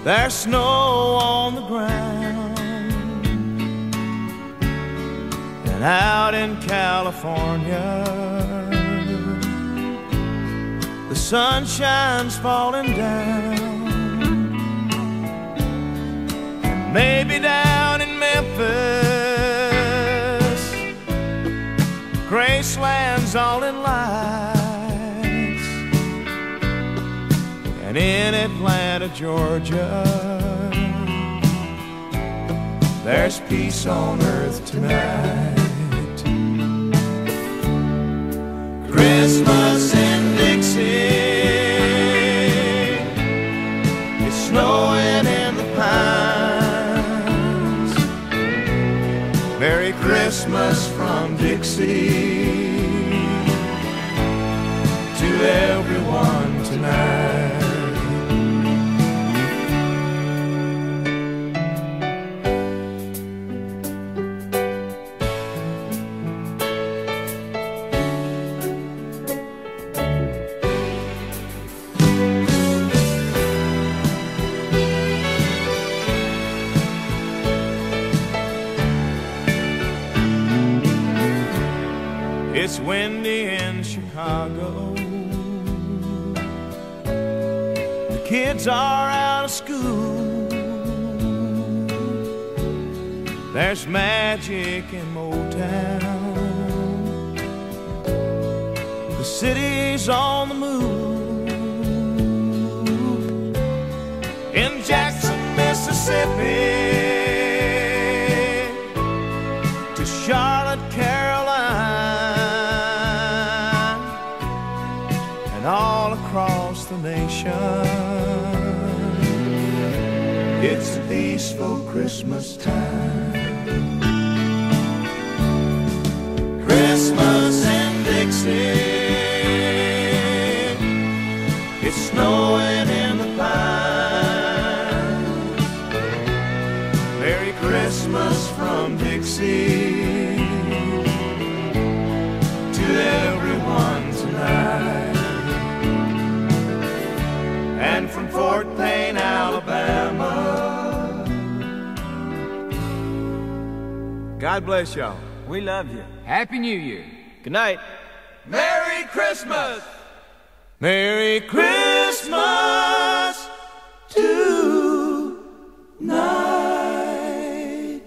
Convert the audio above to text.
There's snow on the ground, and out in California the sunshine's falling down. And maybe down in Memphis Graceland's all in lights, and in Atlanta, Georgia, there's peace on earth tonight. Christmas in Dixie, it's snowing in the pines. Merry Christmas from Dixie to everyone tonight. It's windy in Chicago, the kids are out of school. There's magic in Motown, the city's on the move. In Jackson, Mississippi to Charlotte, Carolina, all across the nation, it's a peaceful Christmas time. Christmas in Dixie, it's snowing in the pines. Merry Christmas from Dixie to everyone tonight. And from Fort Payne, Alabama, God bless y'all. We love you. Happy New Year. Good night. Merry Christmas. Merry Christmas tonight.